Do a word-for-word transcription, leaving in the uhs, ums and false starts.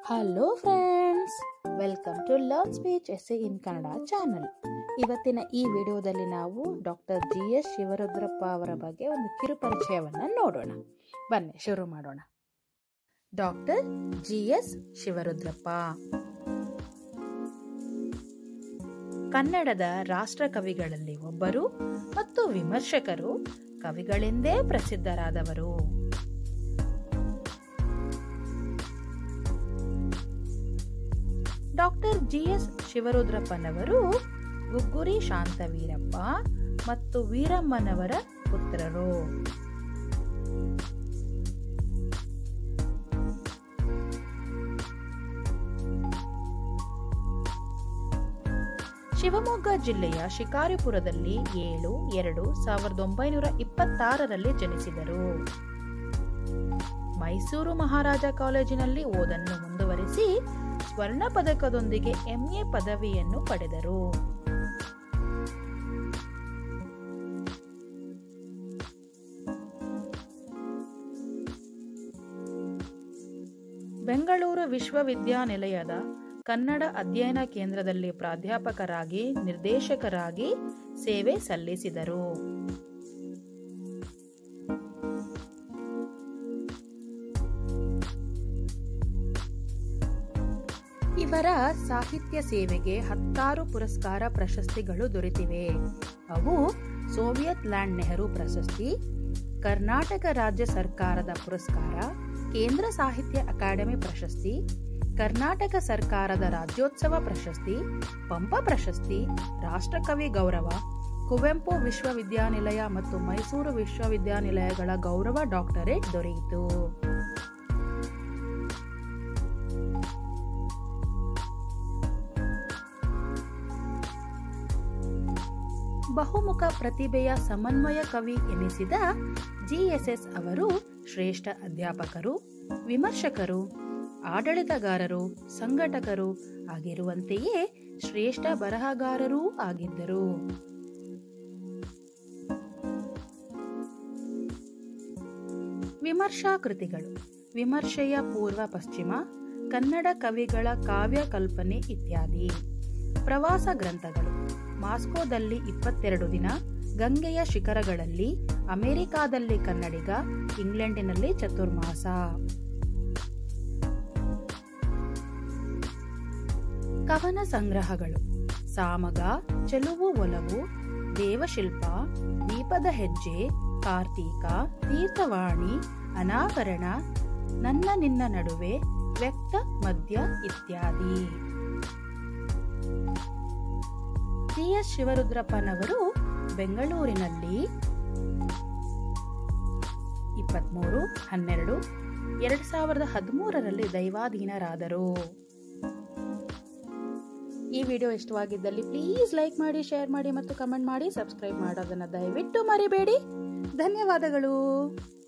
Hello friends, welcome to learn speech essay in Kannada channel. ಇವತ್ತಿನ ಈ ವಿಡಿಯೋದಲ್ಲಿ ನಾವು ಡಾಕ್ಟರ್ ಜಿ ಎಸ್ ಶಿವರುದ್ರಪ್ಪ ಅವರ ಬಗ್ಗೆ ಒಂದು ಕಿರು ಪರಿಚಯವನ್ನು ನೋಡೋಣ. ಬನ್ನಿ ಶುರು ಮಾಡೋಣ. ಡಾಕ್ಟರ್ ಜಿ ಎಸ್ ಶಿವರುದ್ರಪ್ಪ ಕನ್ನಡದ ರಾಷ್ಟ್ರ ಕವಿಗಳಲ್ಲಿ ಒಬ್ಬರು ಮತ್ತು ವಿಮರ್ಶಕರು, ಕವಿಗಳೆಂದೇ ಪ್ರಸಿದ್ಧರಾದವರು. ಡಾಕ್ಟರ್ ಜಿ ಎಸ್ ಶಿವರುದ್ರಪ್ಪನವರು ಗುಗ್ಗುರಿ ಶಾಂತವೀರಪ್ಪ ಮತ್ತು ವೀರಮ್ಮನವರ ಪುತ್ರರು. ಶಿವಮೊಗ್ಗ ಜಿಲ್ಲೆಯ ಶಿಕಾರಿಪುರದಲ್ಲಿ ಏಳು ಎರಡು ಸಾವಿರದ ಒಂಬೈನೂರ ಇಪ್ಪತ್ತಾರರಲ್ಲಿ ಜನಿಸಿದರು. ಮೈಸೂರು ಮಹಾರಾಜ ಕಾಲೇಜಿನಲ್ಲಿ ಓದನ್ನು ಮುಂದುವರಿಸಿ ಸ್ವರ್ಣ ಪದಕದೊಂದಿಗೆ ಎಂಎ ಪದವಿಯನ್ನು ಪಡೆದರು. ಬೆಂಗಳೂರು ವಿಶ್ವವಿದ್ಯಾನಿಲಯದ ಕನ್ನಡ ಅಧ್ಯಯನ ಕೇಂದ್ರದಲ್ಲಿ ಪ್ರಾಧ್ಯಾಪಕರಾಗಿ, ನಿರ್ದೇಶಕರಾಗಿ ಸೇವೆ ಸಲ್ಲಿಸಿದರು. ಇವರ ಸಾಹಿತ್ಯ ಸೇವೆಗೆ ಹತ್ತಾರು ಪುರಸ್ಕಾರ ಪ್ರಶಸ್ತಿಗಳು ದೊರೆತಿವೆ. ಅವು ಸೋವಿಯತ್ ಲ್ಯಾಂಡ್ ನೆಹರು ಪ್ರಶಸ್ತಿ, ಕರ್ನಾಟಕ ರಾಜ್ಯ ಸರ್ಕಾರದ ಪುರಸ್ಕಾರ, ಕೇಂದ್ರ ಸಾಹಿತ್ಯ ಅಕಾಡೆಮಿ ಪ್ರಶಸ್ತಿ, ಕರ್ನಾಟಕ ಸರ್ಕಾರದ ರಾಜ್ಯೋತ್ಸವ ಪ್ರಶಸ್ತಿ, ಪಂಪ ಪ್ರಶಸ್ತಿ, ರಾಷ್ಟ್ರಕವಿ ಗೌರವ, ಕುವೆಂಪು ವಿಶ್ವವಿದ್ಯಾನಿಲಯ ಮತ್ತು ಮೈಸೂರು ವಿಶ್ವವಿದ್ಯಾನಿಲಯಗಳ ಗೌರವ ಡಾಕ್ಟರೇಟ್ ದೊರೆಯಿತು. ಬಹುಮುಖ ಪ್ರತಿಭೆಯ ಸಮನ್ವಯ ಕವಿ ಎನಿಸಿದ ಜಿ ಎಸ್ ಎಸ್ ಅವರು ಶ್ರೇಷ್ಠ ಅಧ್ಯಾಪಕರು, ವಿಮರ್ಶಕರು, ಆಡಳಿತಗಾರರು, ಸಂಘಟಕರು ಆಗಿರುವಂತೆಯೇ ಶ್ರೇಷ್ಠ ಬರಹಗಾರರೂ ಆಗಿದ್ದರು. ವಿಮರ್ಶಾ ಕೃತಿಗಳು: ವಿಮರ್ಶೆಯ ಪೂರ್ವ ಪಶ್ಚಿಮ, ಕನ್ನಡ ಕವಿಗಳ ಕಾವ್ಯ ಕಲ್ಪನೆ ಇತ್ಯಾದಿ. ಪ್ರವಾಸ ಗ್ರಂಥಗಳು: ಮಾಸ್ಕೋದಲ್ಲಿ ಇಪ್ಪತ್ತೆರಡು ದಿನ, ಗಂಗೆಯ ಶಿಖರಗಳಲ್ಲಿ, ಅಮೆರಿಕಾದಲ್ಲಿ ಕನ್ನಡಿಗ, ಇಂಗ್ಲೆಂಡಿನಲ್ಲಿ ಚತುರ್ಮಾಸ. ಕವನ ಸಂಗ್ರಹಗಳು: ಸಾಮಗ, ಚೆಲುವು ಒಲವು, ದೇವಶಿಲ್ಪ, ದೀಪದ ಹೆಜ್ಜೆ, ಕಾರ್ತೀಕ, ತೀರ್ಥವಾಣಿ, ಅನಾವರಣ, ನನ್ನ ನಿನ್ನ ನಡುವೆ, ವ್ಯಕ್ತ ಮಧ್ಯ ಇತ್ಯಾದಿ. ಜಿ ಎಸ್ ಶಿವರುದ್ರಪ್ಪನವರು ಬೆಂಗಳೂರಿನಲ್ಲಿ ಇಪ್ಪತ್ಮೂರು ಹನ್ನೆರಡು ಎರಡ್ ಸಾವಿರದ ಹದಿಮೂರರಲ್ಲಿ ದೈವಾಧೀನರಾದರು. ಈ ವಿಡಿಯೋ ಇಷ್ಟವಾಗಿದ್ದಲ್ಲಿ ಪ್ಲೀಸ್ ಲೈಕ್ ಮಾಡಿ, ಶೇರ್ ಮಾಡಿ ಮತ್ತು ಕಮೆಂಟ್ ಮಾಡಿ. ಸಬ್ಸ್ಕ್ರೈಬ್ ಮಾಡೋದನ್ನು ದಯವಿಟ್ಟು ಮರಿಬೇಡಿ. ಧನ್ಯವಾದಗಳು.